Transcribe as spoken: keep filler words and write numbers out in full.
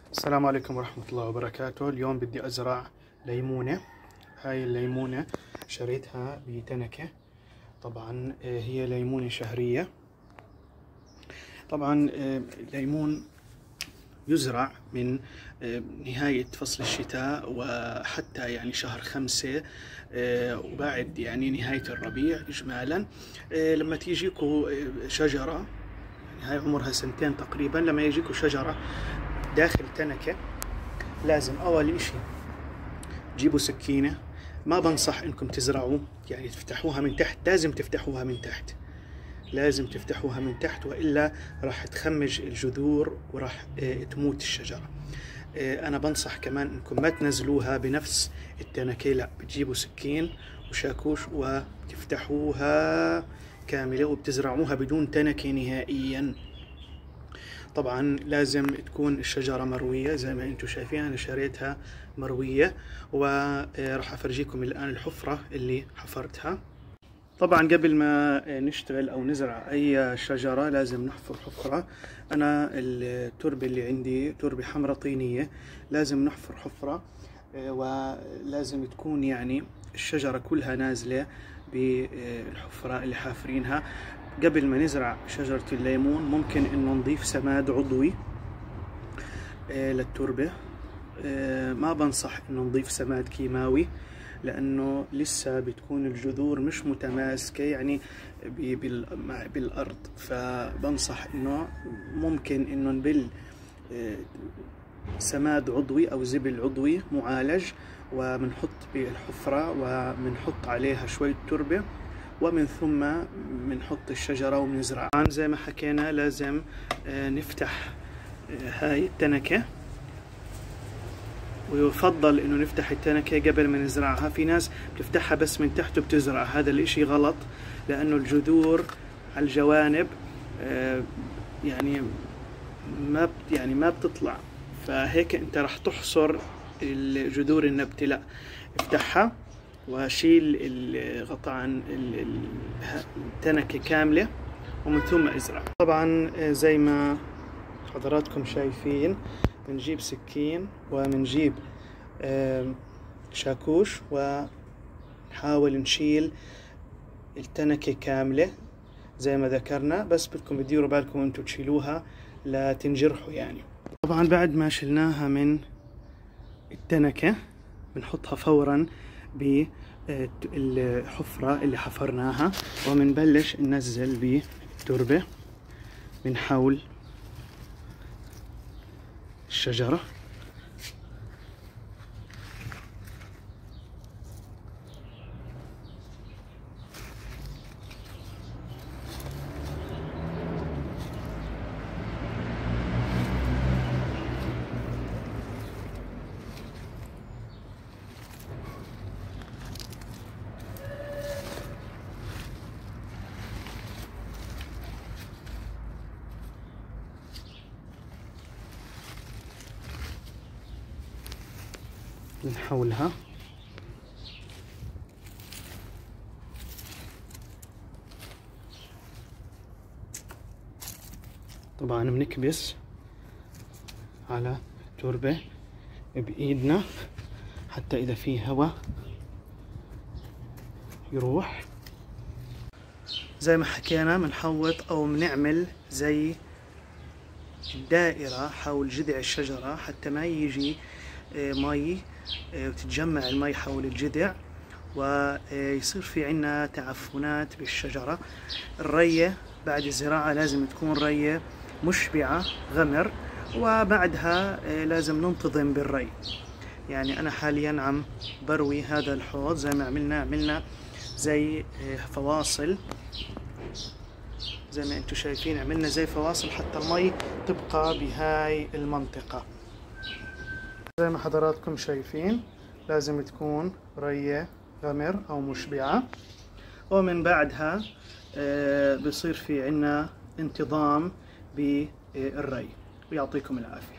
السلام عليكم ورحمة الله وبركاته. اليوم بدي أزرع ليمونة. هاي الليمونة شريتها بتنكة. طبعا هي ليمونة شهرية. طبعا الليمون يزرع من نهاية فصل الشتاء وحتى يعني شهر خمسة وبعد يعني نهاية الربيع إجمالا. لما تيجيكو شجرة، هاي عمرها سنتين تقريبا، لما يجيكو شجرة داخل تنكة لازم أول إشي تجيبوا سكينة. ما بنصح إنكم تزرعوا يعني تفتحوها من تحت، لازم تفتحوها من تحت، لازم تفتحوها من تحت وإلا راح تخمج الجذور وراح تموت الشجرة. أنا بنصح كمان إنكم ما تنزلوها بنفس التنكة، لا، بتجيبوا سكين وشاكوش وتفتحوها كاملة وبتزرعوها بدون تنكة نهائيا. طبعا لازم تكون الشجرة مروية زي ما انتم شايفين. انا شريتها مروية وراح افرجيكم الان الحفرة اللي حفرتها. طبعا قبل ما نشتغل او نزرع اي شجرة لازم نحفر حفرة. انا التربة اللي عندي تربة حمراء طينية، لازم نحفر حفرة ولازم تكون يعني الشجرة كلها نازلة بالحفرة اللي حافرينها. قبل ما نزرع شجرة الليمون ممكن انه نضيف سماد عضوي للتربة. ما بنصح انه نضيف سماد كيماوي لانه لسه بتكون الجذور مش متماسكة يعني بالارض، فبنصح انه ممكن انه نبل سماد عضوي او زبل عضوي معالج وبنحط بالحفرة وبنحط عليها شوية تربة ومن ثم بنحط الشجرة وبنزرع. زي ما حكينا لازم نفتح هاي التنكة، ويفضل انه نفتح التنكة قبل ما نزرعها. في ناس بتفتحها بس من تحت وبتزرع، هذا الاشي غلط لانه الجذور على الجوانب يعني ما يعني ما بتطلع، فهيك انت راح تحصر الجذور النبتة. لا، افتحها واشيل الغطاء عن التنكة كاملة ومن ثم ازرع. طبعا زي ما حضراتكم شايفين بنجيب سكين وبنجيب شاكوش ونحاول نشيل التنكة كاملة زي ما ذكرنا، بس بدكم تديروا بالكم انتم تشيلوها لا تنجرحوا يعني. طبعا بعد ما شلناها من التنكة بنحطها فورا بالحفرة اللي حفرناها وبنبلش ننزل بالتربة من حول الشجرة. نحولها طبعا بنكبس على التربة بإيدنا حتى إذا في هواء يروح. زي ما حكينا بنحوط أو بنعمل زي الدائرة حول جذع الشجرة حتى ما يجي مي وتتجمع المي حول الجذع ويصير في عنا تعفنات بالشجرة. الرية بعد الزراعة لازم تكون رية مشبعة غمر، وبعدها لازم ننتظم بالري. يعني أنا حاليا عم بروي هذا الحوض زي ما عملنا عملنا زي فواصل زي ما انتم شايفين، عملنا زي فواصل حتى المي تبقى بهاي المنطقة. زي ما حضراتكم شايفين لازم تكون رية غمر أو مشبعة، ومن بعدها بصير في عنا انتظام بالري. ويعطيكم العافية.